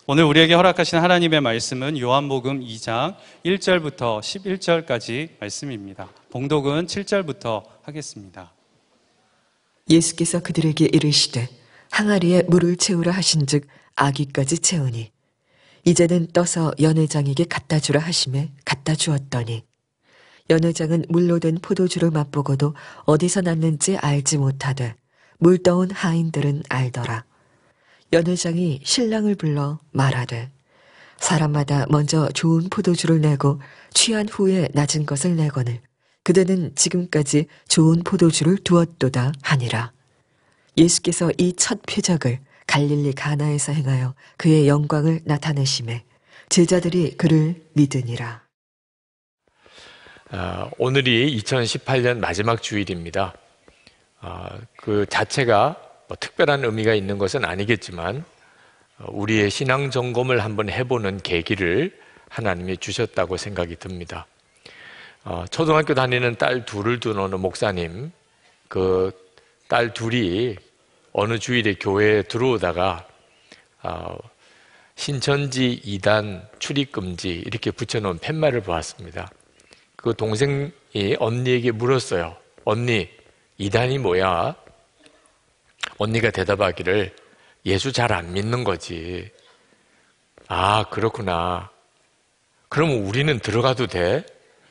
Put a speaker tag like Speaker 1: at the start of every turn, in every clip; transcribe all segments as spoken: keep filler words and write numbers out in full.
Speaker 1: 오늘 우리에게 허락하신 하나님의 말씀은 요한복음 이 장 일 절부터 십일 절까지 말씀입니다. 봉독은 칠 절부터 하겠습니다.
Speaker 2: 예수께서 그들에게 이르시되 항아리에 물을 채우라 하신즉 아기까지 채우니 이제는 떠서 연회장에게 갖다 주라 하시매 갖다 주었더니 연회장은 물로 된 포도주를 맛보고도 어디서 났는지 알지 못하되 물 떠온 하인들은 알더라. 연회장이 신랑을 불러 말하되 사람마다 먼저 좋은 포도주를 내고 취한 후에 낮은 것을 내거늘 그대는 지금까지 좋은 포도주를 두었도다 하니라. 예수께서 이 첫 표적을 갈릴리 가나에서 행하여 그의 영광을 나타내심에 제자들이 그를 믿으니라.
Speaker 3: 아, 오늘이 이천십팔 년 마지막 주일입니다. 아, 그 자체가 뭐 특별한 의미가 있는 것은 아니겠지만 우리의 신앙 점검을 한번 해보는 계기를 하나님이 주셨다고 생각이 듭니다. 어, 초등학교 다니는 딸 둘을 둔 어느 목사님, 그 딸 둘이 어느 주일에 교회에 들어오다가 어, 신천지 이단 출입금지 이렇게 붙여놓은 팻말을 보았습니다. 그 동생이 언니에게 물었어요. 언니, 이단이 뭐야? 언니가 대답하기를 예수 잘 안 믿는 거지. 아, 그렇구나. 그러면 우리는 들어가도 돼?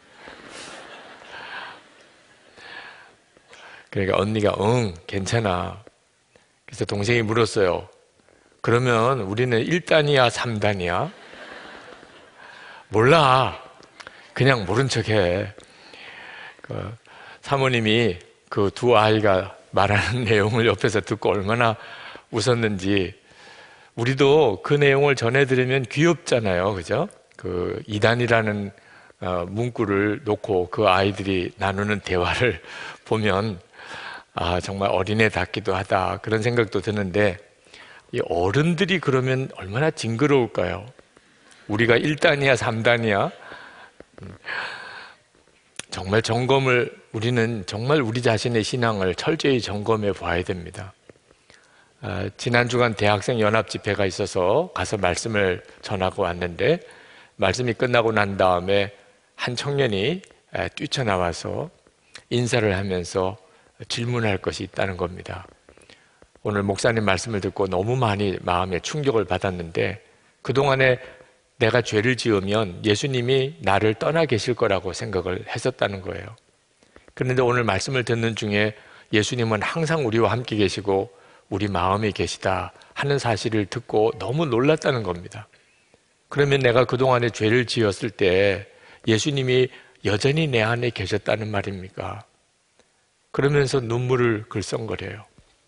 Speaker 3: 그러니까 언니가 응, 괜찮아. 그래서 동생이 물었어요. 그러면 우리는 일 단이야, 삼 단이야? 몰라. 그냥 모른 척해. 그 사모님이 그 두 아이가 말하는 내용을 옆에서 듣고 얼마나 웃었는지. 우리도 그 내용을 전해드리면 귀엽잖아요, 그죠? 그 이단이라는 어, 문구를 놓고 그 아이들이 나누는 대화를 보면 아, 정말 어린애답기도 하다 그런 생각도 드는데 이 어른들이 그러면 얼마나 징그러울까요? 우리가 일 단이야, 삼 단이야? 정말 점검을 우리는 정말 우리 자신의 신앙을 철저히 점검해 봐야 됩니다. 아, 지난 주간 대학생 연합 집회가 있어서 가서 말씀을 전하고 왔는데 말씀이 끝나고 난 다음에 한 청년이 뛰쳐나와서 인사를 하면서 질문할 것이 있다는 겁니다. 오늘 목사님 말씀을 듣고 너무 많이 마음에 충격을 받았는데 그동안에 내가 죄를 지으면 예수님이 나를 떠나 계실 거라고 생각을 했었다는 거예요. 그런데 오늘 말씀을 듣는 중에 예수님은 항상 우리와 함께 계시고 우리 마음에 계시다 하는 사실을 듣고 너무 놀랐다는 겁니다. 그러면 내가 그동안에 죄를 지었을 때 예수님이 여전히 내 안에 계셨다는 말입니까? 그러면서 눈물을 글썽거려요.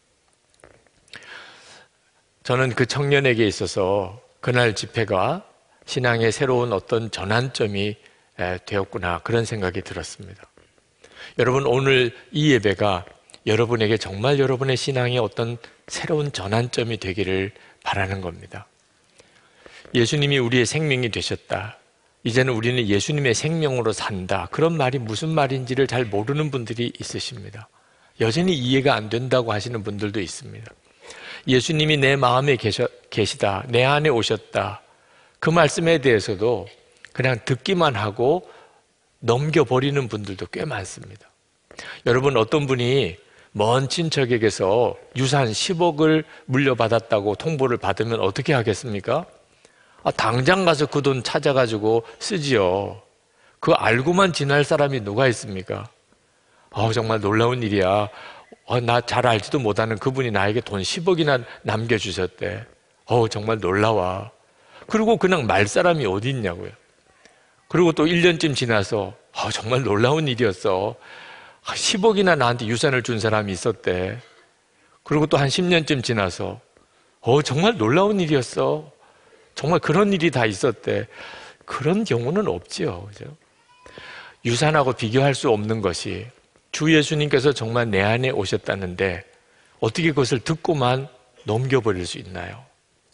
Speaker 3: 저는 그 청년에게 있어서 그날 집회가 신앙의 새로운 어떤 전환점이 되었구나 그런 생각이 들었습니다. 여러분, 오늘 이 예배가 여러분에게 정말 여러분의 신앙의 어떤 새로운 전환점이 되기를 바라는 겁니다. 예수님이 우리의 생명이 되셨다. 이제는 우리는 예수님의 생명으로 산다. 그런 말이 무슨 말인지를 잘 모르는 분들이 있으십니다. 여전히 이해가 안 된다고 하시는 분들도 있습니다. 예수님이 내 마음에 계셔, 계시다. 내 안에 오셨다. 그 말씀에 대해서도 그냥 듣기만 하고 넘겨버리는 분들도 꽤 많습니다. 여러분, 어떤 분이 먼 친척에게서 유산 십억을 물려받았다고 통보를 받으면 어떻게 하겠습니까? 아, 당장 가서 그 돈 찾아가지고 쓰지요. 그거 알고만 지날 사람이 누가 있습니까? 아, 정말 놀라운 일이야. 아, 나 잘 알지도 못하는 그분이 나에게 돈 십억이나 남겨주셨대. 어, 정말 놀라워. 그리고 그냥 말 사람이 어디 있냐고요. 그리고 또 일 년쯤 지나서 아, 정말 놀라운 일이었어. 아, 십억이나 나한테 유산을 준 사람이 있었대. 그리고 또 한 십 년쯤 지나서 어, 정말 놀라운 일이었어. 정말 그런 일이 다 있었대. 그런 경우는 없지요. 그죠? 유산하고 비교할 수 없는 것이 주 예수님께서 정말 내 안에 오셨다는데 어떻게 그것을 듣고만 넘겨버릴 수 있나요?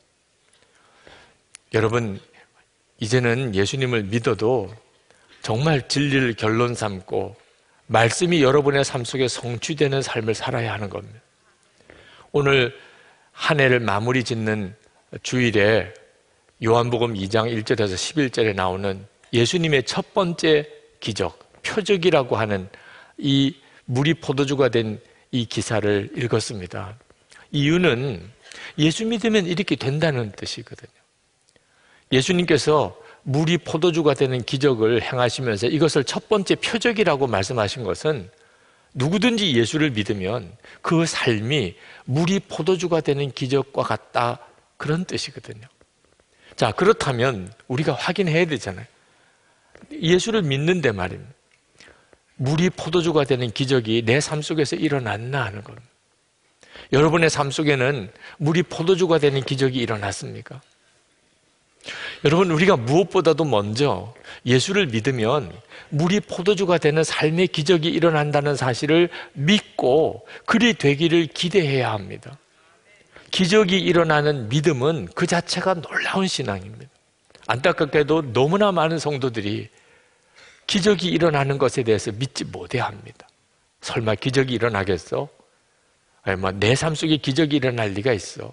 Speaker 3: 여러분, 이제는 예수님을 믿어도 정말 진리를 결론 삼고 말씀이 여러분의 삶 속에 성취되는 삶을 살아야 하는 겁니다. 오늘 한 해를 마무리 짓는 주일에 요한복음 이 장 일 절에서 십일 절에 나오는 예수님의 첫 번째 기적, 표적이라고 하는 이 물이 포도주가 된 이 기사를 읽었습니다. 이유는 예수 믿으면 이렇게 된다는 뜻이거든요. 예수님께서 물이 포도주가 되는 기적을 행하시면서 이것을 첫 번째 표적이라고 말씀하신 것은 누구든지 예수를 믿으면 그 삶이 물이 포도주가 되는 기적과 같다, 그런 뜻이거든요. 자, 그렇다면 우리가 확인해야 되잖아요. 예수를 믿는데 말입니다. 물이 포도주가 되는 기적이 내 삶 속에서 일어났나 하는 겁니다. 여러분의 삶 속에는 물이 포도주가 되는 기적이 일어났습니까? 여러분, 우리가 무엇보다도 먼저 예수를 믿으면 물이 포도주가 되는 삶의 기적이 일어난다는 사실을 믿고 그리 되기를 기대해야 합니다. 기적이 일어나는 믿음은 그 자체가 놀라운 신앙입니다. 안타깝게도 너무나 많은 성도들이 기적이 일어나는 것에 대해서 믿지 못해 합니다. 설마 기적이 일어나겠어? 내 삶 속에 기적이 일어날 리가 있어?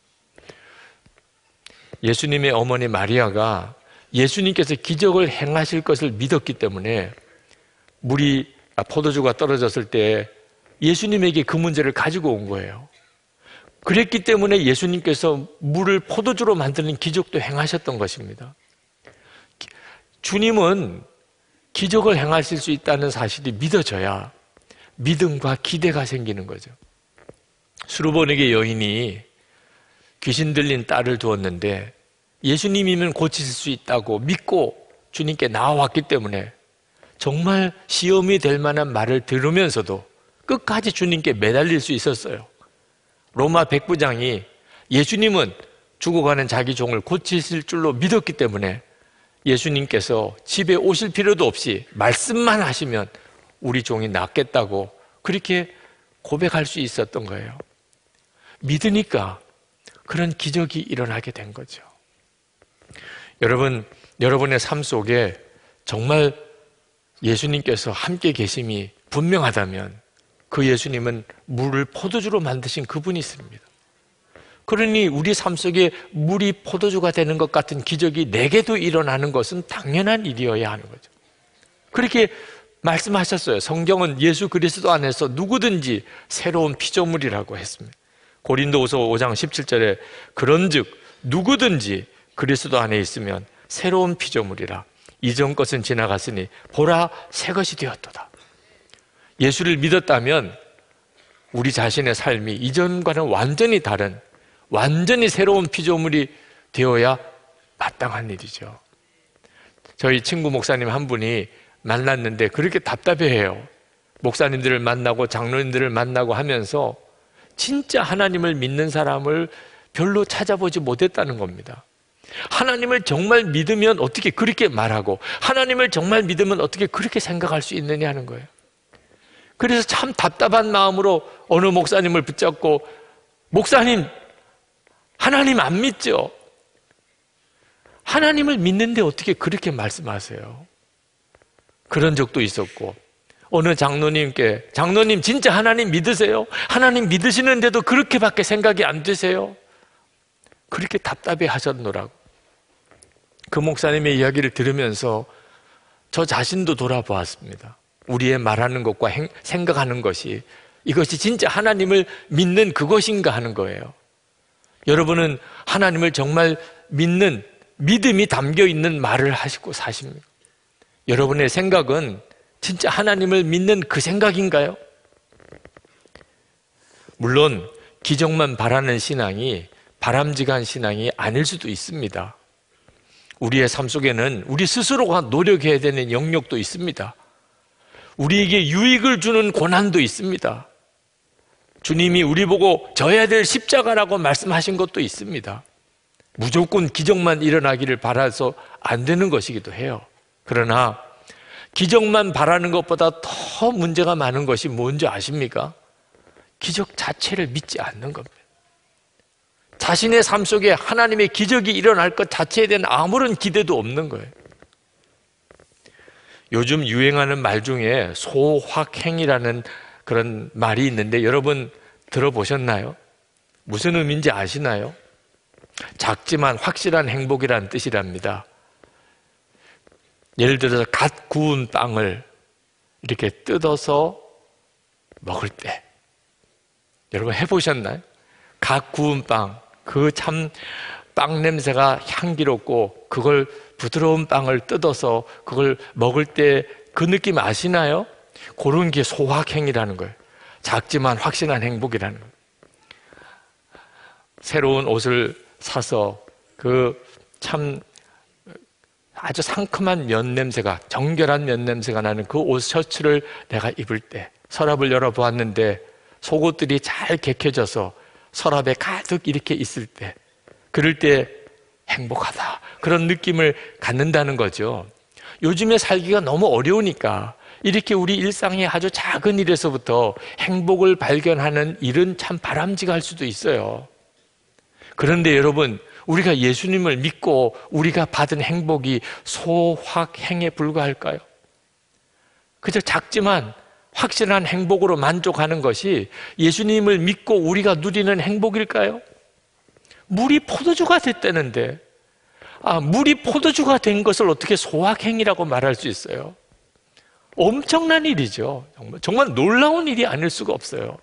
Speaker 3: 예수님의 어머니 마리아가 예수님께서 기적을 행하실 것을 믿었기 때문에 물이 포도주가 떨어졌을 때 예수님에게 그 문제를 가지고 온 거예요. 그랬기 때문에 예수님께서 물을 포도주로 만드는 기적도 행하셨던 것입니다. 주님은 기적을 행하실 수 있다는 사실이 믿어져야 믿음과 기대가 생기는 거죠. 수르보니게 여인이 귀신 들린 딸을 두었는데 예수님이면 고치실 수 있다고 믿고 주님께 나와왔기 때문에 정말 시험이 될 만한 말을 들으면서도 끝까지 주님께 매달릴 수 있었어요. 로마 백부장이 예수님은 죽어가는 자기 종을 고치실 줄로 믿었기 때문에 예수님께서 집에 오실 필요도 없이 말씀만 하시면 우리 종이 낫겠다고 그렇게 고백할 수 있었던 거예요. 믿으니까 그런 기적이 일어나게 된 거죠. 여러분, 여러분의 삶 속에 정말 예수님께서 함께 계심이 분명하다면 그 예수님은 물을 포도주로 만드신 그분이 있습니다. 그러니 우리 삶 속에 물이 포도주가 되는 것 같은 기적이 내게도 일어나는 것은 당연한 일이어야 하는 거죠. 그렇게 말씀하셨어요. 성경은 예수 그리스도 안에서 누구든지 새로운 피조물이라고 했습니다. 고린도후서 오 장 십칠 절에 그런즉 누구든지 그리스도 안에 있으면 새로운 피조물이라 이전 것은 지나갔으니 보라 새 것이 되었도다. 예수를 믿었다면 우리 자신의 삶이 이전과는 완전히 다른 완전히 새로운 피조물이 되어야 마땅한 일이죠. 저희 친구 목사님 한 분이 만났는데 그렇게 답답해해요. 목사님들을 만나고 장로님들을 만나고 하면서 진짜 하나님을 믿는 사람을 별로 찾아보지 못했다는 겁니다. 하나님을 정말 믿으면 어떻게 그렇게 말하고 하나님을 정말 믿으면 어떻게 그렇게 생각할 수 있느냐 하는 거예요. 그래서 참 답답한 마음으로 어느 목사님을 붙잡고 목사님 하나님 안 믿죠? 하나님을 믿는데 어떻게 그렇게 말씀하세요? 그런 적도 있었고 어느 장로님께 장로님 진짜 하나님 믿으세요? 하나님 믿으시는데도 그렇게밖에 생각이 안 되세요? 그렇게 답답해 하셨노라고. 그 목사님의 이야기를 들으면서 저 자신도 돌아보았습니다. 우리의 말하는 것과 행, 생각하는 것이 이것이 진짜 하나님을 믿는 그것인가 하는 거예요. 여러분은 하나님을 정말 믿는 믿음이 담겨있는 말을 하시고 사십니까? 여러분의 생각은 진짜 하나님을 믿는 그 생각인가요? 물론 기적만 바라는 신앙이 바람직한 신앙이 아닐 수도 있습니다. 우리의 삶 속에는 우리 스스로가 노력해야 되는 영역도 있습니다. 우리에게 유익을 주는 고난도 있습니다. 주님이 우리 보고 져야 될 십자가라고 말씀하신 것도 있습니다. 무조건 기적만 일어나기를 바라서 안 되는 것이기도 해요. 그러나 기적만 바라는 것보다 더 문제가 많은 것이 뭔지 아십니까? 기적 자체를 믿지 않는 겁니다. 자신의 삶 속에 하나님의 기적이 일어날 것 자체에 대한 아무런 기대도 없는 거예요. 요즘 유행하는 말 중에 소확행이라는 그런 말이 있는데 여러분 들어보셨나요? 무슨 의미인지 아시나요? 작지만 확실한 행복이라는 뜻이랍니다. 예를 들어서 갓 구운 빵을 이렇게 뜯어서 먹을 때, 여러분 해보셨나요? 갓 구운 빵, 그 참 빵 냄새가 향기롭고 그걸 부드러운 빵을 뜯어서 그걸 먹을 때 그 느낌 아시나요? 그런 게 소확행이라는 거예요. 작지만 확실한 행복이라는 거예요. 새로운 옷을 사서 그 참 아주 상큼한 면 냄새가, 정결한 면 냄새가 나는 그 옷 셔츠를 내가 입을 때, 서랍을 열어보았는데 속옷들이 잘 개켜져서 서랍에 가득 이렇게 있을 때, 그럴 때 행복하다, 그런 느낌을 갖는다는 거죠. 요즘에 살기가 너무 어려우니까 이렇게 우리 일상의 아주 작은 일에서부터 행복을 발견하는 일은 참 바람직할 수도 있어요. 그런데 여러분, 우리가 예수님을 믿고 우리가 받은 행복이 소확행에 불과할까요? 그저 작지만 확실한 행복으로 만족하는 것이 예수님을 믿고 우리가 누리는 행복일까요? 물이 포도주가 됐다는데, 아, 물이 포도주가 된 것을 어떻게 소확행이라고 말할 수 있어요? 엄청난 일이죠. 정말, 정말 놀라운 일이 아닐 수가 없어요.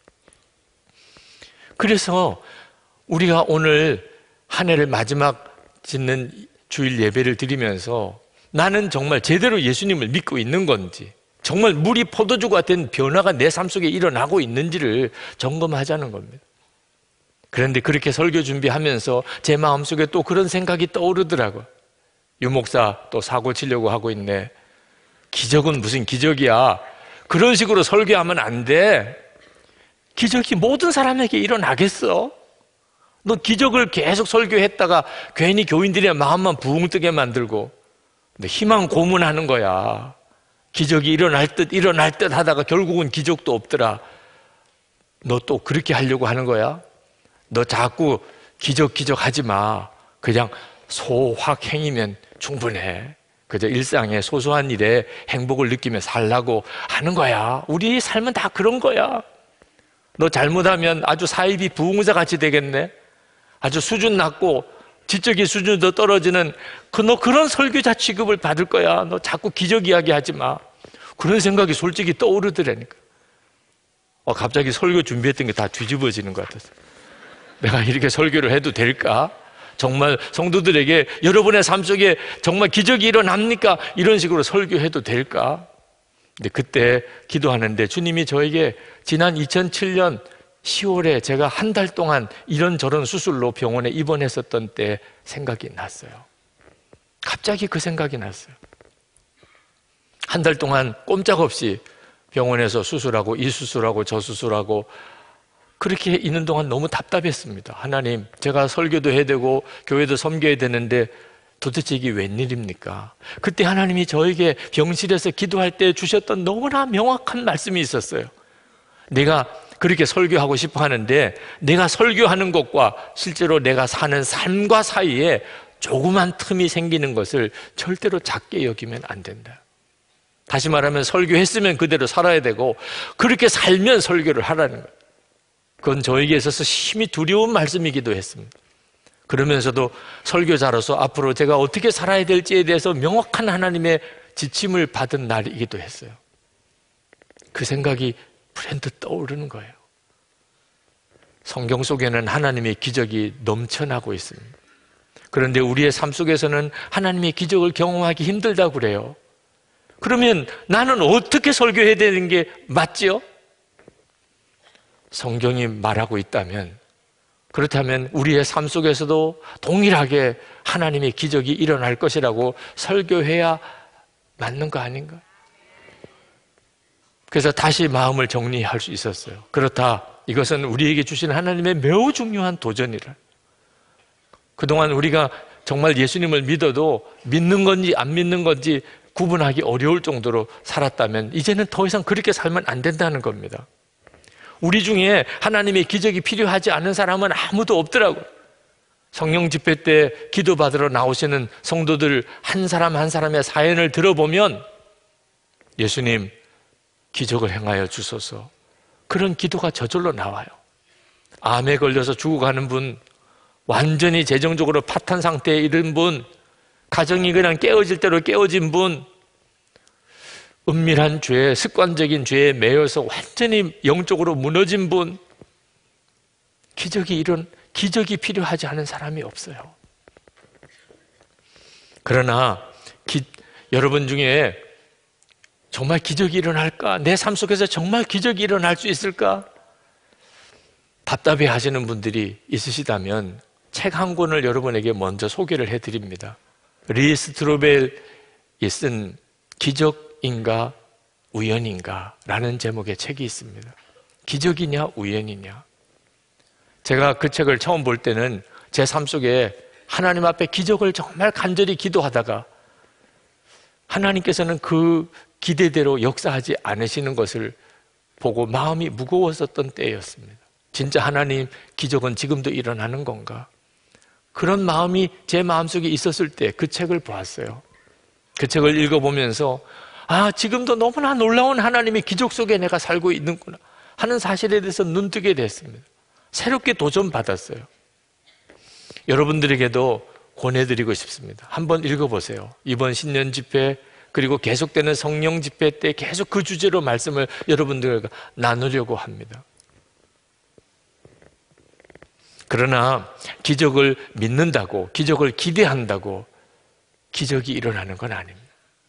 Speaker 3: 그래서 우리가 오늘 한 해를 마지막 짓는 주일 예배를 드리면서 나는 정말 제대로 예수님을 믿고 있는 건지, 정말 물이 포도주가 된 변화가 내 삶 속에 일어나고 있는지를 점검하자는 겁니다. 그런데 그렇게 설교 준비하면서 제 마음속에 또 그런 생각이 떠오르더라고요. 유 목사 또 사고 치려고 하고 있네. 기적은 무슨 기적이야. 그런 식으로 설교하면 안 돼. 기적이 모든 사람에게 일어나겠어? 너 기적을 계속 설교했다가 괜히 교인들의 마음만 부흥 뜨게 만들고 희망 고문하는 거야. 기적이 일어날 듯 일어날 듯 하다가 결국은 기적도 없더라. 너 또 그렇게 하려고 하는 거야? 너 자꾸 기적 기적 하지 마. 그냥 소확행이면 충분해. 그저 일상의 소소한 일에 행복을 느끼며 살라고 하는 거야. 우리 삶은 다 그런 거야. 너 잘못하면 아주 사이비 부흥자 같이 되겠네. 아주 수준 낮고 지적인 수준도 떨어지는 그 너 그런 설교자 취급을 받을 거야. 너 자꾸 기적 이야기 하지 마. 그런 생각이 솔직히 떠오르더라니까. 어, 갑자기 설교 준비했던 게 다 뒤집어지는 것 같았어요. 내가 이렇게 설교를 해도 될까? 정말 성도들에게 여러분의 삶 속에 정말 기적이 일어납니까? 이런 식으로 설교해도 될까? 근데 그때 기도하는데 주님이 저에게 지난 이천칠 년 시월에 제가 한 달 동안 이런저런 수술로 병원에 입원했었던 때 생각이 났어요. 갑자기 그 생각이 났어요. 한 달 동안 꼼짝없이 병원에서 수술하고 이 수술하고 저 수술하고 그렇게 있는 동안 너무 답답했습니다. 하나님, 제가 설교도 해야 되고 교회도 섬겨야 되는데 도대체 이게 웬일입니까? 그때 하나님이 저에게 병실에서 기도할 때 주셨던 너무나 명확한 말씀이 있었어요. 내가 그렇게 설교하고 싶어 하는데 내가 설교하는 것과 실제로 내가 사는 삶과 사이에 조그만 틈이 생기는 것을 절대로 작게 여기면 안 된다. 다시 말하면 설교했으면 그대로 살아야 되고 그렇게 살면 설교를 하라는 거예요. 그건 저에게 있어서 심히 두려운 말씀이기도 했습니다. 그러면서도 설교자로서 앞으로 제가 어떻게 살아야 될지에 대해서 명확한 하나님의 지침을 받은 날이기도 했어요. 그 생각이 불현듯 떠오르는 거예요. 성경 속에는 하나님의 기적이 넘쳐나고 있습니다. 그런데 우리의 삶 속에서는 하나님의 기적을 경험하기 힘들다고 그래요. 그러면 나는 어떻게 설교해야 되는 게 맞지요? 성경이 말하고 있다면, 그렇다면 우리의 삶 속에서도 동일하게 하나님의 기적이 일어날 것이라고 설교해야 맞는 거 아닌가? 그래서 다시 마음을 정리할 수 있었어요. 그렇다, 이것은 우리에게 주신 하나님의 매우 중요한 도전이라. 그동안 우리가 정말 예수님을 믿어도 믿는 건지 안 믿는 건지 구분하기 어려울 정도로 살았다면 이제는 더 이상 그렇게 살면 안 된다는 겁니다. 우리 중에 하나님의 기적이 필요하지 않은 사람은 아무도 없더라고요. 성령 집회 때 기도받으러 나오시는 성도들 한 사람 한 사람의 사연을 들어보면 예수님, 기적을 행하여 주소서, 그런 기도가 저절로 나와요. 암에 걸려서 죽어가는 분, 완전히 재정적으로 파탄 상태에 이른 분, 가정이 그냥 깨어질 대로 깨어진 분, 은밀한 죄, 습관적인 죄에 매여서 완전히 영적으로 무너진 분, 기적이 이런 기적이 필요하지 않은 사람이 없어요. 그러나 기, 여러분 중에 정말 기적이 일어날까? 내 삶 속에서 정말 기적이 일어날 수 있을까? 답답해 하시는 분들이 있으시다면 책 한 권을 여러분에게 먼저 소개를 해드립니다. 리 스트로벨이 쓴 기적인가 우연인가 라는 제목의 책이 있습니다. 기적이냐 우연이냐. 제가 그 책을 처음 볼 때는 제 삶 속에 하나님 앞에 기적을 정말 간절히 기도하다가 하나님께서는 그 기대대로 역사하지 않으시는 것을 보고 마음이 무거웠었던 때였습니다. 진짜 하나님, 기적은 지금도 일어나는 건가? 그런 마음이 제 마음속에 있었을 때 그 책을 보았어요. 그 책을 읽어보면서 아, 지금도 너무나 놀라운 하나님의 기적 속에 내가 살고 있는구나 하는 사실에 대해서 눈뜨게 됐습니다. 새롭게 도전받았어요. 여러분들에게도 권해드리고 싶습니다. 한번 읽어보세요. 이번 신년 집회 그리고 계속되는 성령 집회 때 계속 그 주제로 말씀을 여러분들과 나누려고 합니다. 그러나 기적을 믿는다고, 기적을 기대한다고 기적이 일어나는 건 아닙니다.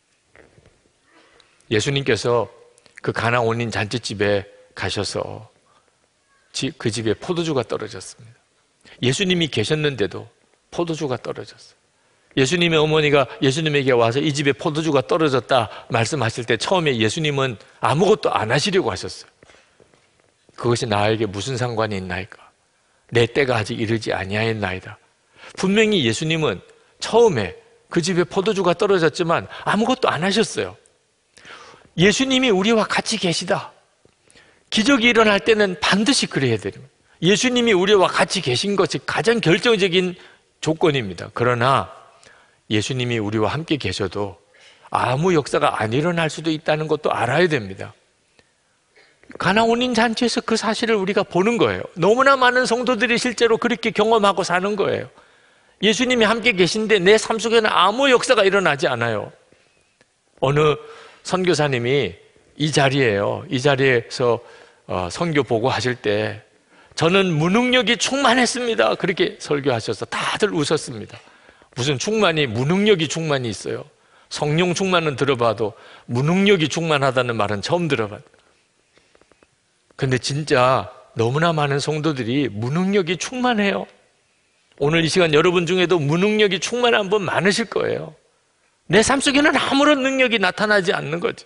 Speaker 3: 예수님께서 그 가나 온인 잔치집에 가셔서 그 집에 포도주가 떨어졌습니다. 예수님이 계셨는데도 포도주가 떨어졌어요. 예수님의 어머니가 예수님에게 와서 이 집에 포도주가 떨어졌다 말씀하실 때 처음에 예수님은 아무것도 안 하시려고 하셨어요. 그것이 나에게 무슨 상관이 있나이까? 내 때가 아직 이르지 아니하였나이다. 분명히 예수님은 처음에 그 집에 포도주가 떨어졌지만 아무것도 안 하셨어요. 예수님이 우리와 같이 계시다. 기적이 일어날 때는 반드시 그래야 됩니다. 예수님이 우리와 같이 계신 것이 가장 결정적인 조건입니다. 그러나 예수님이 우리와 함께 계셔도 아무 역사가 안 일어날 수도 있다는 것도 알아야 됩니다. 가나 온인 잔치에서 그 사실을 우리가 보는 거예요. 너무나 많은 성도들이 실제로 그렇게 경험하고 사는 거예요. 예수님이 함께 계신데 내 삶 속에는 아무 역사가 일어나지 않아요. 어느 선교사님이 이 자리에요. 이 자리에서 선교 보고하실 때 저는 무능력이 충만했습니다. 그렇게 설교하셔서 다들 웃었습니다. 무슨 충만이, 무능력이 충만이 있어요. 성령 충만은 들어봐도 무능력이 충만하다는 말은 처음 들어봤어요. 근데 진짜 너무나 많은 성도들이 무능력이 충만해요. 오늘 이 시간 여러분 중에도 무능력이 충만한 분 많으실 거예요. 내 삶 속에는 아무런 능력이 나타나지 않는 거죠.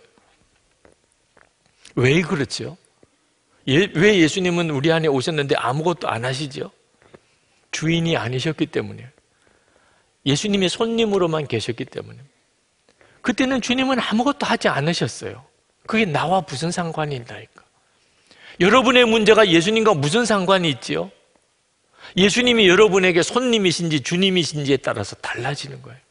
Speaker 3: 왜 그렇죠? 예, 왜 예수님은 우리 안에 오셨는데 아무것도 안 하시죠? 주인이 아니셨기 때문이에요. 예수님의 손님으로만 계셨기 때문에. 그때는 주님은 아무것도 하지 않으셨어요. 그게 나와 무슨 상관이 있나니까. 여러분의 문제가 예수님과 무슨 상관이 있지요? 예수님이 여러분에게 손님이신지 주님이신지에 따라서 달라지는 거예요.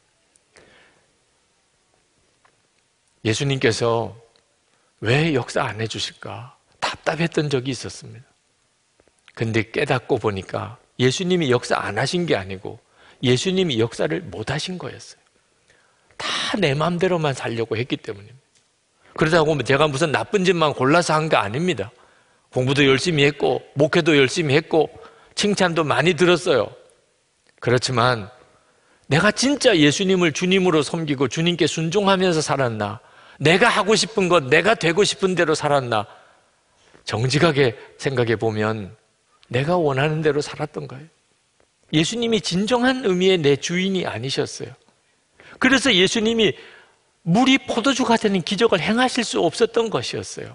Speaker 3: 예수님께서 왜 역사 안 해주실까? 답답했던 적이 있었습니다. 근데 깨닫고 보니까 예수님이 역사 안 하신 게 아니고 예수님이 역사를 못 하신 거였어요. 다 내 마음대로만 살려고 했기 때문입니다. 그러다고 제가 무슨 나쁜 짓만 골라서 한 게 아닙니다. 공부도 열심히 했고 목회도 열심히 했고 칭찬도 많이 들었어요. 그렇지만 내가 진짜 예수님을 주님으로 섬기고 주님께 순종하면서 살았나? 내가 하고 싶은 것, 내가 되고 싶은 대로 살았나? 정직하게 생각해 보면 내가 원하는 대로 살았던 거예요. 예수님이 진정한 의미의 내 주인이 아니셨어요. 그래서 예수님이 물이 포도주가 되는 기적을 행하실 수 없었던 것이었어요.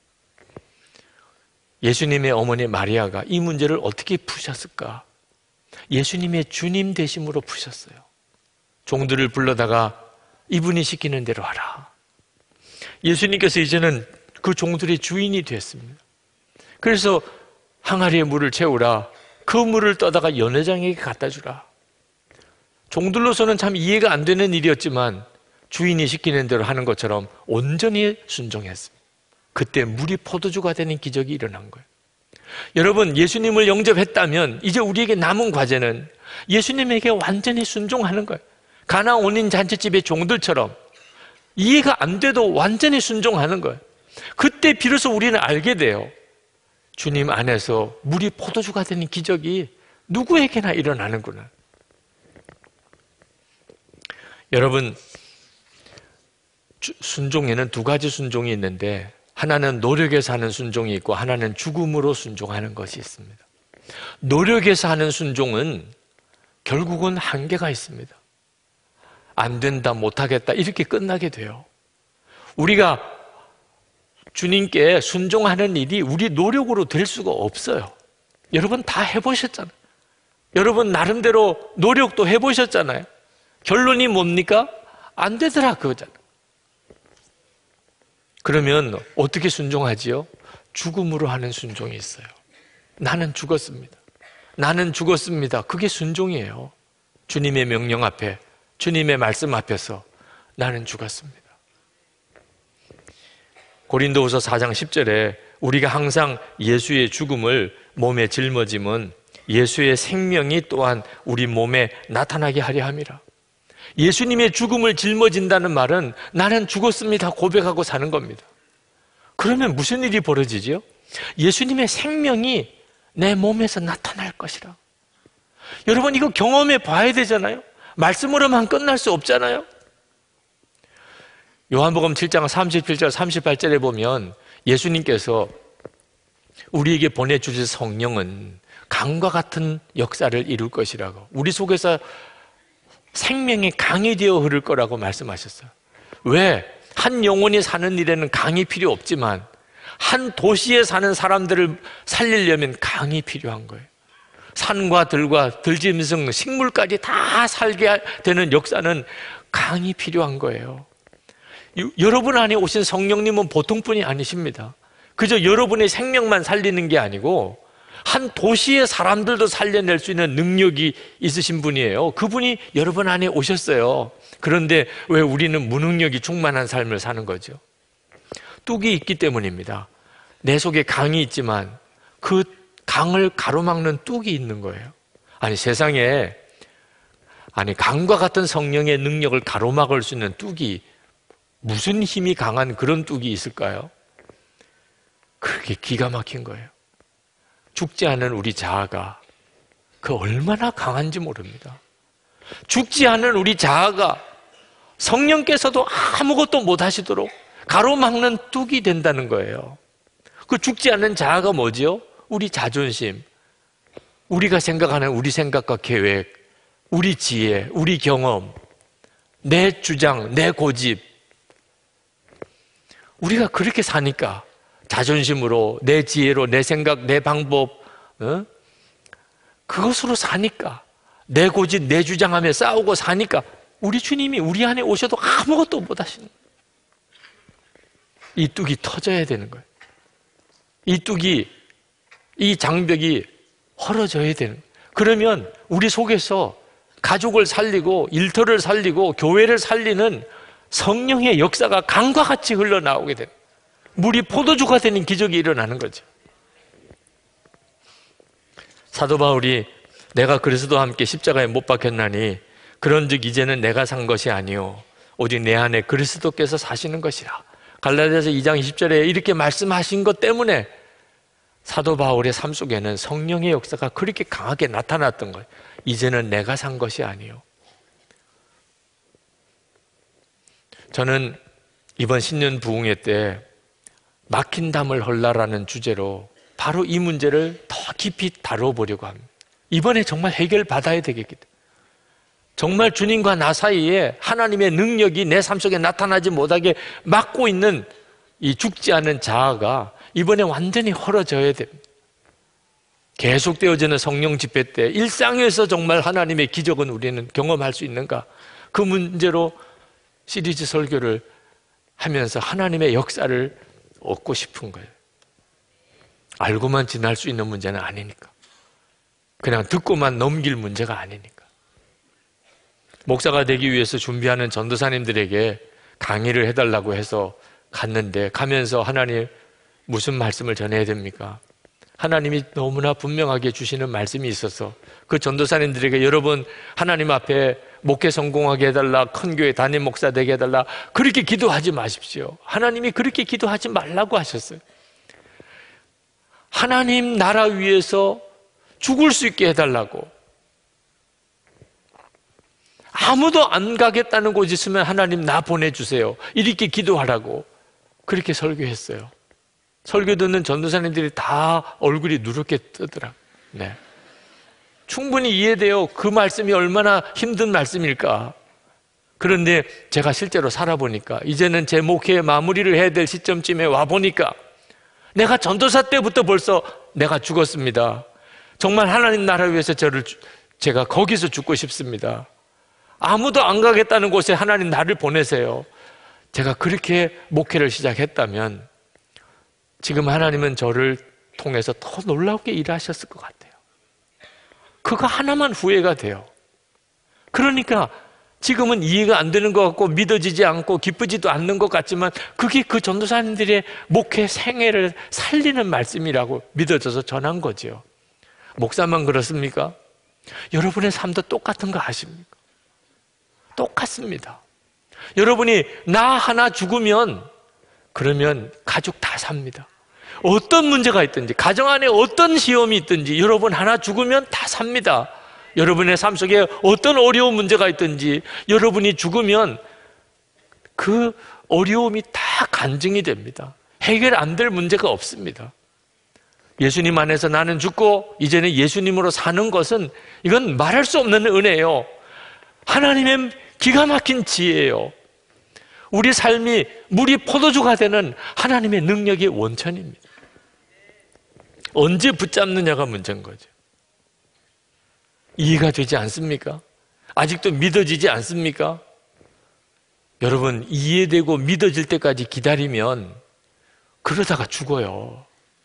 Speaker 3: 예수님의 어머니 마리아가 이 문제를 어떻게 푸셨을까? 예수님의 주님 되심으로 푸셨어요. 종들을 불러다가 이분이 시키는 대로 하라. 예수님께서 이제는 그 종들의 주인이 됐습니다. 그래서 항아리에 물을 채우라. 그 물을 떠다가 연회장에게 갖다 주라. 종들로서는 참 이해가 안 되는 일이었지만 주인이 시키는 대로 하는 것처럼 온전히 순종했습니다. 그때 물이 포도주가 되는 기적이 일어난 거예요. 여러분, 예수님을 영접했다면 이제 우리에게 남은 과제는 예수님에게 완전히 순종하는 거예요. 가나 온인 잔치집의 종들처럼 이해가 안 돼도 완전히 순종하는 거예요. 그때 비로소 우리는 알게 돼요. 주님 안에서 물이 포도주가 되는 기적이 누구에게나 일어나는구나. 여러분, 순종에는 두 가지 순종이 있는데 하나는 노력에서 하는 순종이 있고 하나는 죽음으로 순종하는 것이 있습니다. 노력에서 하는 순종은 결국은 한계가 있습니다. 안 된다, 못하겠다 이렇게 끝나게 돼요. 우리가 주님께 순종하는 일이 우리 노력으로 될 수가 없어요. 여러분 다 해보셨잖아요. 여러분 나름대로 노력도 해보셨잖아요. 결론이 뭡니까? 안 되더라 그거잖아요. 그러면 어떻게 순종하지요? 죽음으로 하는 순종이 있어요. 나는 죽었습니다. 나는 죽었습니다. 그게 순종이에요. 주님의 명령 앞에, 주님의 말씀 앞에서 나는 죽었습니다. 고린도후서 사 장 십 절에 우리가 항상 예수의 죽음을 몸에 짊어짐은 예수의 생명이 또한 우리 몸에 나타나게 하려 함이라. 예수님의 죽음을 짊어진다는 말은 나는 죽었습니다 고백하고 사는 겁니다. 그러면 무슨 일이 벌어지죠? 예수님의 생명이 내 몸에서 나타날 것이라. 여러분 이거 경험해 봐야 되잖아요. 말씀으로만 끝날 수 없잖아요. 요한복음 칠 장 삼십칠 절 삼십팔 절에 보면 예수님께서 우리에게 보내주실 성령은 강과 같은 역사를 이룰 것이라고, 우리 속에서 생명의 강이 되어 흐를 거라고 말씀하셨어요. 왜? 한 영혼이 사는 일에는 강이 필요 없지만 한 도시에 사는 사람들을 살리려면 강이 필요한 거예요. 산과 들과 들짐승, 식물까지 다 살게 되는 역사는 강이 필요한 거예요. 여러분 안에 오신 성령님은 보통 분이 아니십니다. 그저 여러분의 생명만 살리는 게 아니고 한 도시의 사람들도 살려낼 수 있는 능력이 있으신 분이에요. 그분이 여러분 안에 오셨어요. 그런데 왜 우리는 무능력이 충만한 삶을 사는 거죠? 뚝이 있기 때문입니다. 내 속에 강이 있지만 그 강을 가로막는 뚝이 있는 거예요. 아니 세상에 아니 강과 같은 성령의 능력을 가로막을 수 있는 뚝이 무슨 힘이 강한 그런 뚝이 있을까요? 그렇게 기가 막힌 거예요. 죽지 않은 우리 자아가 그 얼마나 강한지 모릅니다. 죽지 않은 우리 자아가 성령께서도 아무것도 못 하시도록 가로막는 뚝이 된다는 거예요. 그 죽지 않는 자아가 뭐지요? 우리 자존심, 우리가 생각하는 우리 생각과 계획, 우리 지혜, 우리 경험, 내 주장, 내 고집. 우리가 그렇게 사니까 자존심으로, 내 지혜로, 내 생각, 내 방법, 어? 그것으로 사니까, 내 고집, 내 주장하며 싸우고 사니까 우리 주님이 우리 안에 오셔도 아무것도 못 하시는 거예요. 이 뚝이 터져야 되는 거예요. 이 뚝이, 이 장벽이 헐어져야 되는 거예요. 그러면 우리 속에서 가족을 살리고 일터를 살리고 교회를 살리는 성령의 역사가 강과 같이 흘러나오게 됩니다. 물이 포도주가 되는 기적이 일어나는 거죠. 사도 바울이 내가 그리스도와 함께 십자가에 못 박혔나니 그런즉 이제는 내가 산 것이 아니요 오직 내 안에 그리스도께서 사시는 것이라. 갈라디아서 이 장 이십 절에 이렇게 말씀하신 것 때문에 사도 바울의 삶 속에는 성령의 역사가 그렇게 강하게 나타났던 거예요. 이제는 내가 산 것이 아니요. 저는 이번 신년 부흥회 때 막힌 담을 헐라라는 주제로 바로 이 문제를 더 깊이 다뤄보려고 합니다. 이번에 정말 해결받아야 되겠기 때문에, 정말 주님과 나 사이에 하나님의 능력이 내 삶 속에 나타나지 못하게 막고 있는 이 죽지 않은 자아가 이번에 완전히 헐어져야 됩니다. 계속되어지는 성령 집회 때 일상에서 정말 하나님의 기적은 우리는 경험할 수 있는가? 그 문제로 시리즈 설교를 하면서 하나님의 역사를 얻고 싶은 거예요. 알고만 지날 수 있는 문제는 아니니까. 그냥 듣고만 넘길 문제가 아니니까. 목사가 되기 위해서 준비하는 전도사님들에게 강의를 해달라고 해서 갔는데, 가면서 하나님 무슨 말씀을 전해야 됩니까? 하나님이 너무나 분명하게 주시는 말씀이 있어서 그 전도사님들에게 여러분 하나님 앞에 목회 성공하게 해달라, 큰 교회 담임 목사 되게 해달라 그렇게 기도하지 마십시오. 하나님이 그렇게 기도하지 말라고 하셨어요. 하나님 나라 위해서 죽을 수 있게 해달라고. 아무도 안 가겠다는 곳 있으면 하나님 나 보내주세요. 이렇게 기도하라고 그렇게 설교했어요. 설교 듣는 전도사님들이 다 얼굴이 누렇게 뜨더라. 네. 충분히 이해돼요. 그 말씀이 얼마나 힘든 말씀일까. 그런데 제가 실제로 살아보니까 이제는 제 목회의 마무리를 해야 될 시점쯤에 와보니까 내가 전도사 때부터 벌써 내가 죽었습니다. 정말 하나님 나라 위해서 저를 제가 거기서 죽고 싶습니다. 아무도 안 가겠다는 곳에 하나님 나를 보내세요. 제가 그렇게 목회를 시작했다면 지금 하나님은 저를 통해서 더 놀랍게 일하셨을 것 같아요. 그거 하나만 후회가 돼요. 그러니까 지금은 이해가 안 되는 것 같고 믿어지지 않고 기쁘지도 않는 것 같지만 그게 그 전도사님들의 목회 생애를 살리는 말씀이라고 믿어져서 전한 거죠. 목사만 그렇습니까? 여러분의 삶도 똑같은 거 아십니까? 똑같습니다. 여러분이 나 하나 죽으면 그러면 가족 다 삽니다. 어떤 문제가 있든지 가정 안에 어떤 시험이 있든지 여러분 하나 죽으면 다 삽니다. 여러분의 삶 속에 어떤 어려운 문제가 있든지 여러분이 죽으면 그 어려움이 다 간증이 됩니다. 해결 안 될 문제가 없습니다. 예수님 안에서 나는 죽고 이제는 예수님으로 사는 것은 이건 말할 수 없는 은혜예요. 하나님의 기가 막힌 지혜예요. 우리 삶이 물이 포도주가 되는 하나님의 능력의 원천입니다. 언제 붙잡느냐가 문제인 거죠. 이해가 되지 않습니까? 아직도 믿어지지 않습니까? 여러분, 이해되고 믿어질 때까지 기다리면 그러다가 죽어요.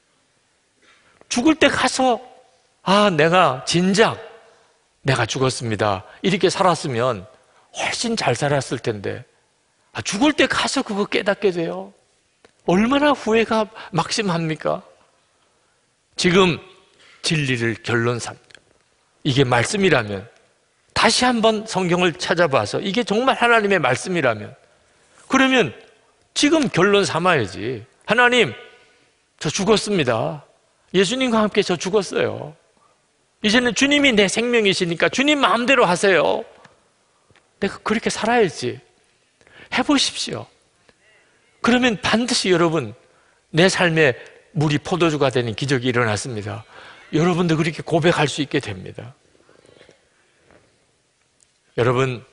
Speaker 3: 죽을 때 가서 아, 내가 진작 내가 죽었습니다. 이렇게 살았으면 훨씬 잘 살았을 텐데 아, 죽을 때 가서 그거 깨닫게 돼요. 얼마나 후회가 막심합니까? 지금 진리를 결론 삼 이게 말씀이라면 다시 한번 성경을 찾아봐서 이게 정말 하나님의 말씀이라면 그러면 지금 결론 삼아야지. 하나님, 저 죽었습니다. 예수님과 함께 저 죽었어요. 이제는 주님이 내 생명이시니까 주님 마음대로 하세요. 내가 그렇게 살아야지. 해보십시오. 그러면 반드시 여러분 내 삶에 물이 포도주가 되는 기적이 일어났습니다. 여러분도 그렇게 고백할 수 있게 됩니다. 여러분,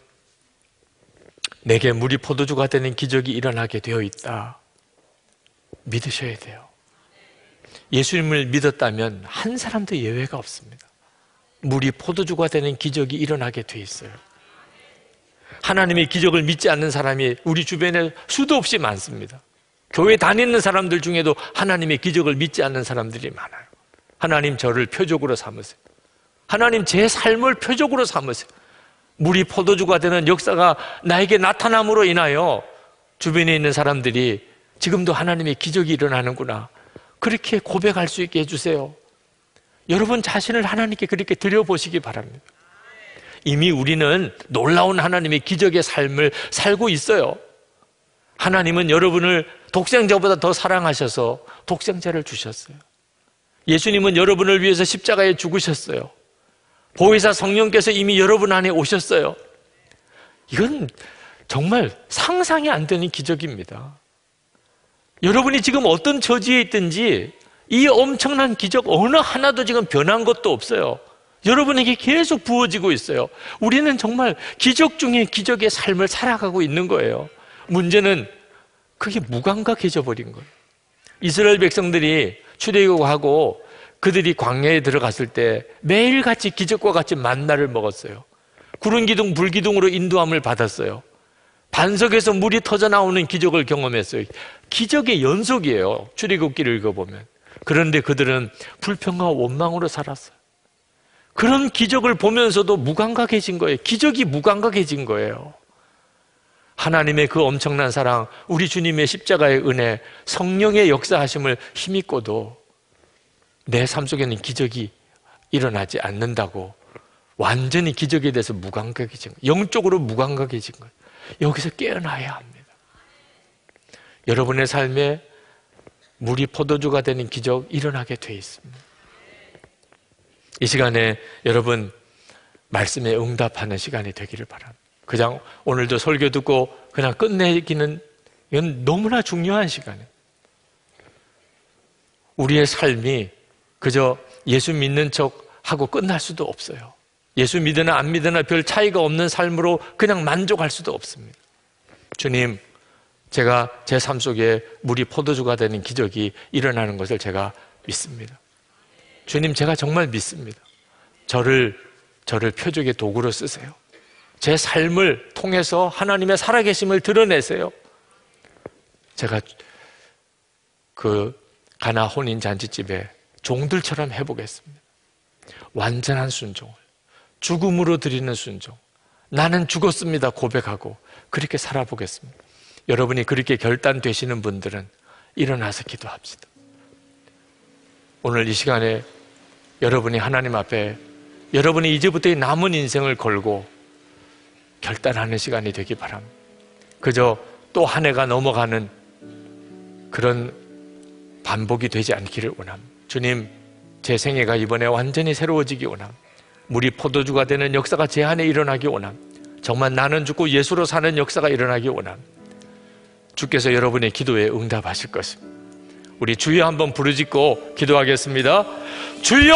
Speaker 3: 내게 물이 포도주가 되는 기적이 일어나게 되어 있다. 믿으셔야 돼요. 예수님을 믿었다면 한 사람도 예외가 없습니다. 물이 포도주가 되는 기적이 일어나게 돼 있어요. 하나님의 기적을 믿지 않는 사람이 우리 주변에 수도 없이 많습니다. 교회 다니는 사람들 중에도 하나님의 기적을 믿지 않는 사람들이 많아요. 하나님 저를 표적으로 삼으세요. 하나님 제 삶을 표적으로 삼으세요. 물이 포도주가 되는 역사가 나에게 나타남으로 인하여 주변에 있는 사람들이 지금도 하나님의 기적이 일어나는구나, 그렇게 고백할 수 있게 해주세요. 여러분 자신을 하나님께 그렇게 드려보시기 바랍니다. 이미 우리는 놀라운 하나님의 기적의 삶을 살고 있어요. 하나님은 여러분을 독생자보다 더 사랑하셔서 독생자를 주셨어요. 예수님은 여러분을 위해서 십자가에 죽으셨어요. 보혜사 성령께서 이미 여러분 안에 오셨어요. 이건 정말 상상이 안 되는 기적입니다. 여러분이 지금 어떤 처지에 있든지 이 엄청난 기적 어느 하나도 지금 변한 것도 없어요. 여러분에게 계속 부어지고 있어요. 우리는 정말 기적 중에 기적의 삶을 살아가고 있는 거예요. 문제는 그게 무감각해져 버린 거예요. 이스라엘 백성들이 출애굽하고 그들이 광야에 들어갔을 때 매일같이 기적과 같이 만나를 먹었어요. 구름 기둥, 불 기둥으로 인도함을 받았어요. 반석에서 물이 터져 나오는 기적을 경험했어요. 기적의 연속이에요. 출애굽기를 읽어보면. 그런데 그들은 불평과 원망으로 살았어요. 그런 기적을 보면서도 무감각해진 거예요. 기적이 무감각해진 거예요. 하나님의 그 엄청난 사랑, 우리 주님의 십자가의 은혜, 성령의 역사하심을 힘입고도 내 삶 속에는 기적이 일어나지 않는다고 완전히 기적에 대해서 무감각해진 거예요. 영적으로 무감각해진 거예요. 여기서 깨어나야 합니다. 여러분의 삶에 물이 포도주가 되는 기적 일어나게 돼 있습니다. 이 시간에 여러분 말씀에 응답하는 시간이 되기를 바랍니다. 그냥 오늘도 설교 듣고 그냥 끝내기는 이건 너무나 중요한 시간이에요. 우리의 삶이 그저 예수 믿는 척 하고 끝날 수도 없어요. 예수 믿으나 안 믿으나 별 차이가 없는 삶으로 그냥 만족할 수도 없습니다. 주님, 제가 제 삶 속에 물이 포도주가 되는 기적이 일어나는 것을 제가 믿습니다. 주님, 제가 정말 믿습니다. 저를 저를 표적의 도구로 쓰세요. 제 삶을 통해서 하나님의 살아계심을 드러내세요. 제가 그 가나 혼인 잔치집에 종들처럼 해보겠습니다. 완전한 순종을, 죽음으로 드리는 순종, 나는 죽었습니다 고백하고 그렇게 살아보겠습니다. 여러분이 그렇게 결단되시는 분들은 일어나서 기도합시다. 오늘 이 시간에 여러분이 하나님 앞에 여러분이 이제부터의 남은 인생을 걸고 결단하는 시간이 되기 바랍니다. 그저 또 한 해가 넘어가는 그런 반복이 되지 않기를 원합니다. 주님, 제 생애가 이번에 완전히 새로워지기 원합니다. 물이 포도주가 되는 역사가 제 안에 일어나기 원합니다. 정말 나는 죽고 예수로 사는 역사가 일어나기 원합니다. 주께서 여러분의 기도에 응답하실 것입니다. 우리 주여 한번 부르짖고 기도하겠습니다. 주여!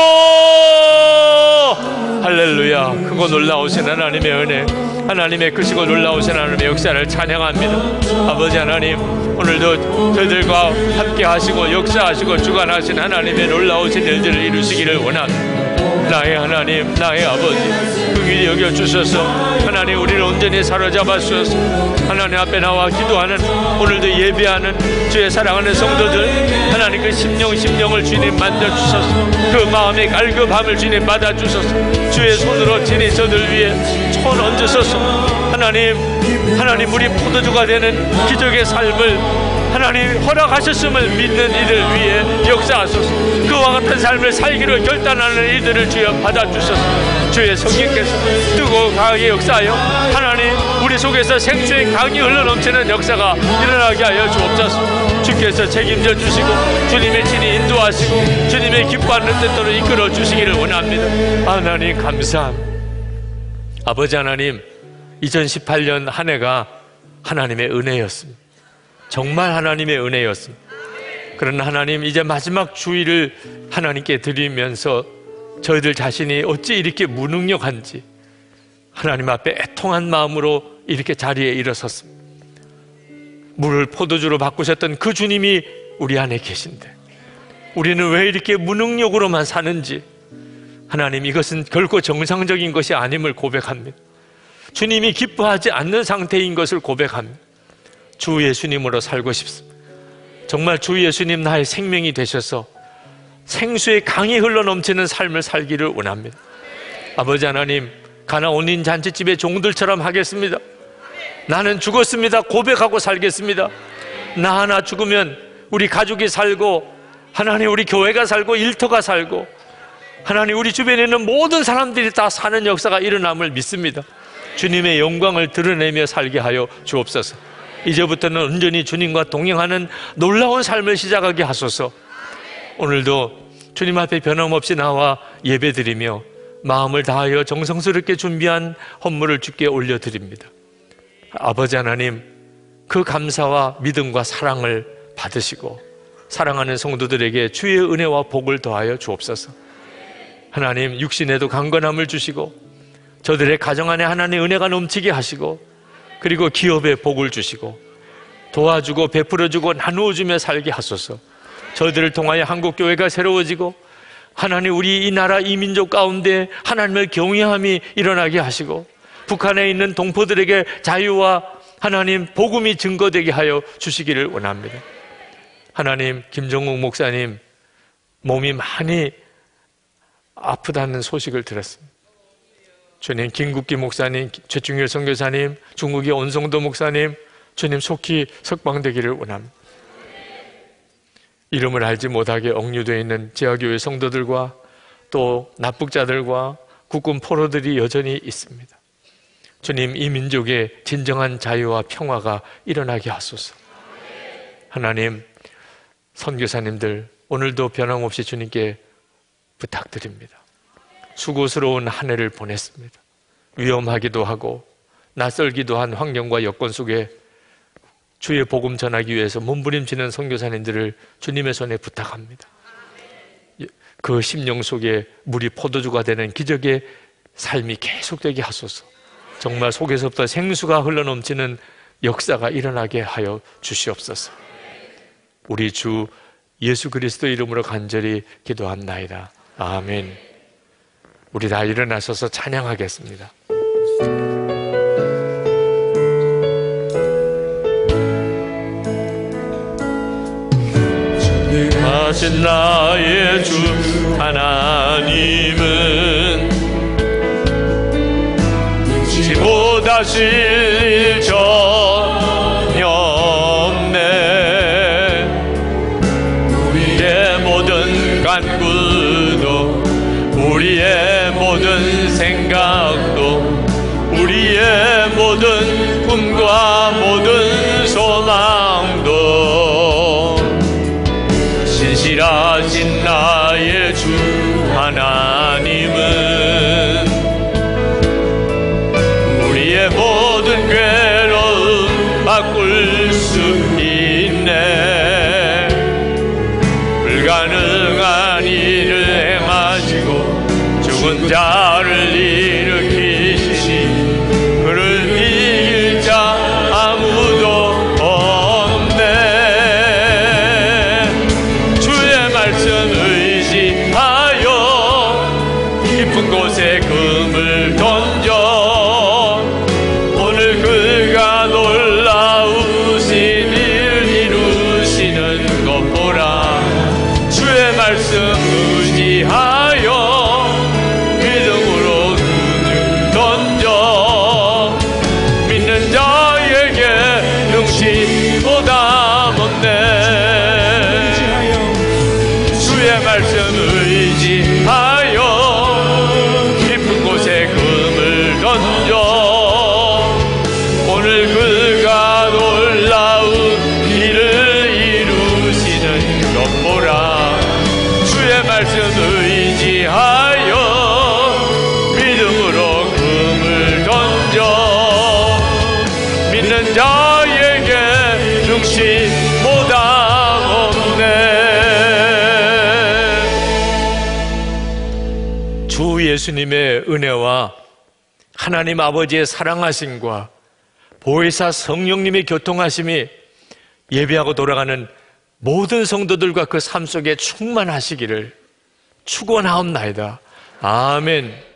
Speaker 3: 할렐루야. 크고 놀라우신 하나님의 은혜, 하나님의 크시고 놀라우신 하나님의 역사를 찬양합니다. 아버지 하나님, 오늘도 저희들과 함께 하시고 역사하시고 주관하신 하나님의 놀라우신 일들을 이루시기를 원합니다. 나의 하나님, 나의 아버지, 긍휼히 여겨주셔서 하나님 우리를 온전히 사로잡아 주셔서 하나님 앞에 나와 기도하는, 오늘도 예배하는 주의 사랑하는 성도들, 하나님 그 심령 심령을 주님 만져주셔서 그 마음의 갈급함을 주님 받아주셔서 주의 손으로 친히 저들 위에 손 얹으셔서 하나님, 하나님 우리 포도주가 되는 기적의 삶을 하나님 허락하셨음을 믿는 이들 위해 역사하소서. 그와 같은 삶을 살기로 결단하는 이들을 주여 받아주셔서 주의 성령께서 뜨거워 강하게 역사하여 하나님 우리 속에서 생수의 강이 흘러넘치는 역사가 일어나게 하여 주옵소서. 주께서 책임져 주시고 주님의 친히 인도하시고 주님의 기뻐하는 뜻대로 이끌어 주시기를 원합니다. 하나님 감사합니다. 아버지 하나님, 이천십팔 년 한 해가 하나님의 은혜였습니다. 정말 하나님의 은혜였습니다. 그러나 하나님, 이제 마지막 주일을 하나님께 드리면서 저희들 자신이 어찌 이렇게 무능력한지 하나님 앞에 애통한 마음으로 이렇게 자리에 일어섰습니다. 물을 포도주로 바꾸셨던 그 주님이 우리 안에 계신데 우리는 왜 이렇게 무능력으로만 사는지, 하나님 이것은 결코 정상적인 것이 아님을 고백합니다. 주님이 기뻐하지 않는 상태인 것을 고백합니다. 주 예수님으로 살고 싶습니다. 정말 주 예수님 나의 생명이 되셔서 생수의 강이 흘러넘치는 삶을 살기를 원합니다. 아버지 하나님, 가나 혼인 잔치집의 종들처럼 하겠습니다. 나는 죽었습니다 고백하고 살겠습니다. 나 하나 죽으면 우리 가족이 살고 하나님 우리 교회가 살고 일터가 살고 하나님 우리 주변에 있는 모든 사람들이 다 사는 역사가 일어남을 믿습니다. 주님의 영광을 드러내며 살게 하여 주옵소서. 이제부터는 온전히 주님과 동행하는 놀라운 삶을 시작하게 하소서. 오늘도 주님 앞에 변함없이 나와 예배드리며 마음을 다하여 정성스럽게 준비한 헌물을 주께 올려드립니다. 아버지 하나님, 그 감사와 믿음과 사랑을 받으시고 사랑하는 성도들에게 주의 은혜와 복을 더하여 주옵소서. 하나님, 육신에도 강건함을 주시고 저들의 가정 안에 하나님의 은혜가 넘치게 하시고 그리고 기업에 복을 주시고 도와주고 베풀어주고 나누어주며 살게 하소서. 저희들을 통하여 한국교회가 새로워지고 하나님 우리 이 나라 이 민족 가운데 하나님의 경외함이 일어나게 하시고 북한에 있는 동포들에게 자유와 하나님 복음이 증거되게 하여 주시기를 원합니다. 하나님, 김정욱 목사님 몸이 많이 아프다는 소식을 들었습니다. 주님, 김국기 목사님, 최충일 선교사님, 중국의 온성도 목사님, 주님 속히 석방되기를 원합니다. 이름을 알지 못하게 억류되어 있는 지하교회 성도들과 또 납북자들과 국군 포로들이 여전히 있습니다. 주님, 이 민족의 진정한 자유와 평화가 일어나게 하소서. 하나님, 선교사님들 오늘도 변함없이 주님께 부탁드립니다. 수고스러운 한 해를 보냈습니다. 위험하기도 하고 낯설기도 한 환경과 여건 속에 주의 복음 전하기 위해서 몸부림치는 선교사님들을 주님의 손에 부탁합니다. 그 심령 속에 물이 포도주가 되는 기적의 삶이 계속되게 하소서. 정말 속에서부터 생수가 흘러넘치는 역사가 일어나게 하여 주시옵소서. 우리 주 예수 그리스도 이름으로 간절히 기도합나이다. 아멘. 우리 다 일어나셔서 찬양하겠습니다. 하신 나의 주 하나님은 지보다실 일 전혀 없네. 우리의 모든 간구도 우리의 모든 생각도 우리의 모든 꿈과 모든 소망도 신실하신 나의 주 하나님은 우리의 모든 괴로움 바꿀 수 있네. 불가능한 일을 행하시고 죽은 자를 일으키시니 그를 이길 자 아무도 없네. 주의 말씀 의지하여 깊은 곳에 금을 던져 오늘 그가 놀라우신 일 이루시는 것 보라. 주의 말씀 의지하여 믿음으로 금을 던져 믿는 자에게 능치보다 못네. 주의 말씀 의지하여 깊은 곳에 금을 던져 오늘 그가 놀라운 일을 이루시는 것 보라. 주의 말씀 의지하여 믿음으로 금을 던져 믿는 자에게 능치보다 없네. 주 예수님의 은혜와 하나님 아버지의 사랑하심과 보혜사 성령님의 교통하심이 예배하고 돌아가는 모든 성도들과 그 삶 속에 충만하시기를 축원하옵나이다. 아멘.